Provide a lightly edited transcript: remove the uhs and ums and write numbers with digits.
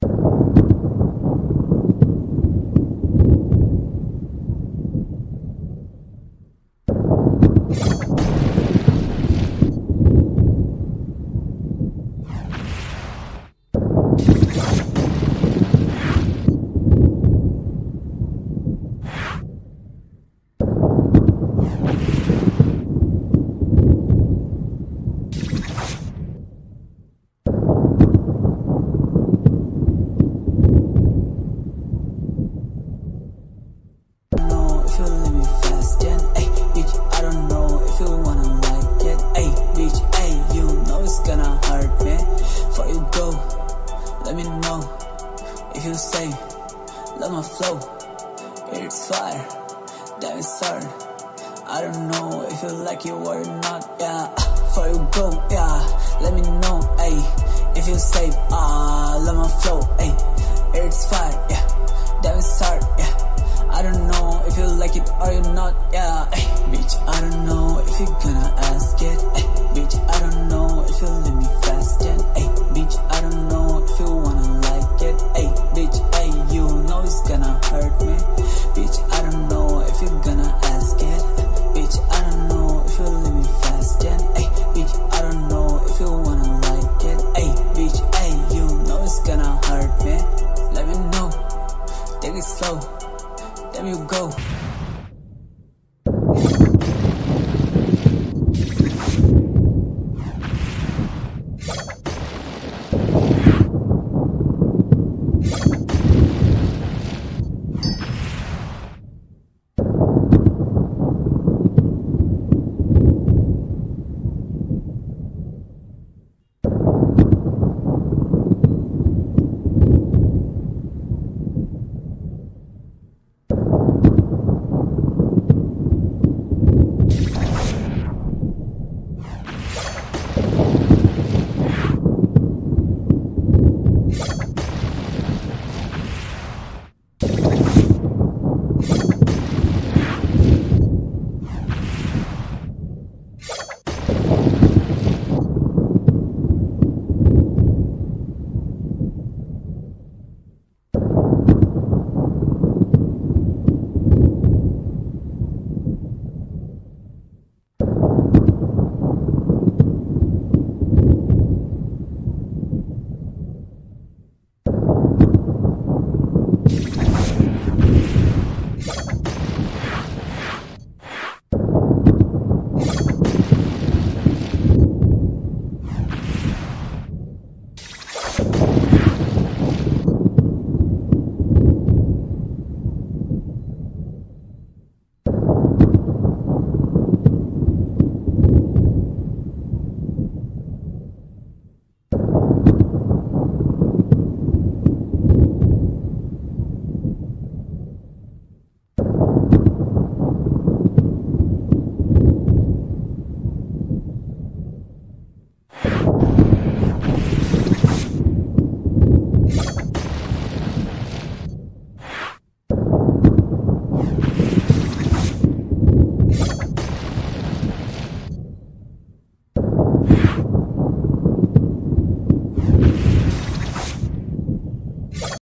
If you say, love my flow, it's fire, that is hard. I don't know if you like it or not, yeah. Before you go, yeah, let me know, ayy. If you say, love my flow, ayy, it's fire, yeah, that is hard, yeah. I don't know if you like it or you're not, yeah, ayy. Bitch, I don't know if you're gonna ask it, ayy. Bitch, I don't know if you let me fast it, ayy. Bitch, I don't know if you wanna like it, ayy. Bitch, ayy, you know it's gonna hurt me. Bitch, I don't know if you're gonna ask it. Bitch, I don't know if you let me fast it, ayy. Bitch, I don't know if you wanna like it, ayy. Bitch, ayy, you know it's gonna hurt me. Let me know, take it slow, then you go.